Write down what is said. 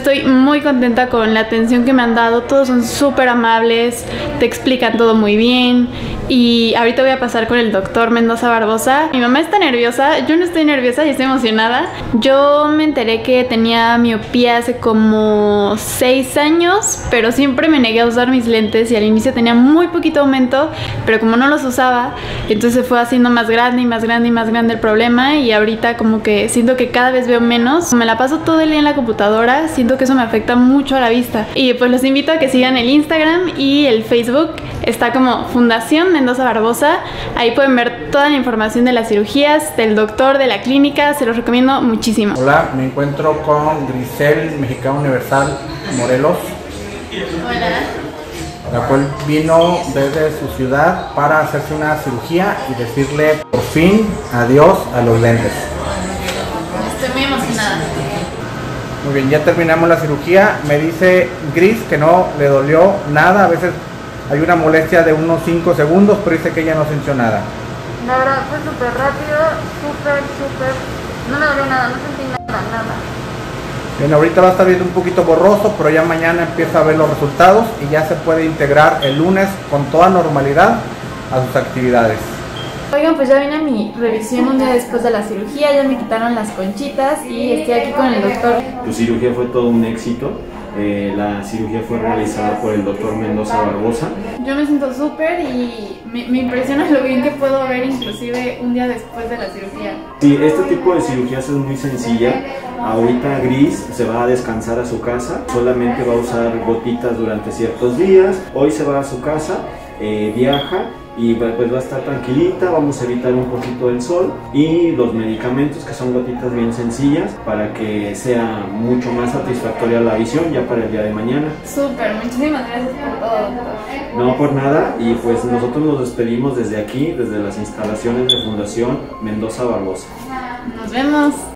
Estoy muy contenta con la atención que me han dado, todos son súper amables, te explican todo muy bien y ahorita voy a pasar con el doctor Mendoza Barbosa. Mi mamá está nerviosa, yo no estoy nerviosa y estoy emocionada. Yo me enteré que tenía miopía hace como 6 años, pero siempre me negué a usar mis lentes y al inicio tenía muy poquito aumento, pero como no los usaba, entonces se fue haciendo más grande y más grande y más grande el problema y ahorita como que siento que cada vez veo menos. Me la paso todo el día en la computadora, siento que eso me afecta mucho a la vista. Y pues los invito a que sigan el Instagram y el Facebook. Está como Fundación Mendoza Barbosa. Ahí pueden ver toda la información de las cirugías, del doctor, de la clínica. Se los recomiendo muchísimo. Hola, me encuentro con Grisel, Mexicana Universal, Morelos. Hola. La cual vino desde su ciudad para hacerse una cirugía y decirle por fin adiós a los lentes. Estoy muy emocionada. Muy bien, ya terminamos la cirugía. Me dice Gris que no le dolió nada. A veces hay una molestia de unos 5 segundos, pero dice que ella no sintió nada. La verdad fue súper rápido, súper, no me dolió nada, no sentí nada. Bien, ahorita va a estar viendo un poquito borroso, pero ya mañana empieza a ver los resultados y ya se puede integrar el lunes con toda normalidad a sus actividades. Oigan, pues ya vine a mi revisión un día después de la cirugía, ya me quitaron las conchitas y estoy aquí con el doctor. Tu cirugía fue todo un éxito. La cirugía fue realizada por el doctor Mendoza Barbosa. Yo me siento súper y me impresiona lo bien que puedo ver inclusive un día después de la cirugía. Sí, este tipo de cirugías es muy sencilla. Ahorita Gris se va a descansar a su casa, solamente va a usar gotitas durante ciertos días. Hoy se va a su casa, viaja y pues va a estar tranquilita, vamos a evitar un poquito el sol y los medicamentos que son gotitas bien sencillas para que sea mucho más satisfactoria la visión ya para el día de mañana. Súper, muchísimas gracias por todo, doctor. No por nada, y pues nosotros nos despedimos desde aquí, desde las instalaciones de Fundación Mendoza Barbosa. Nos vemos.